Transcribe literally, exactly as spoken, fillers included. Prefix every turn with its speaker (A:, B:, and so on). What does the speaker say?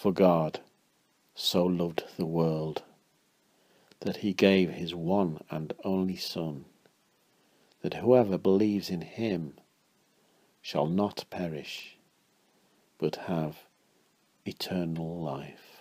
A: For God so loved the world, that he gave his one and only Son, that whoever believes in him shall not perish, but have eternal life.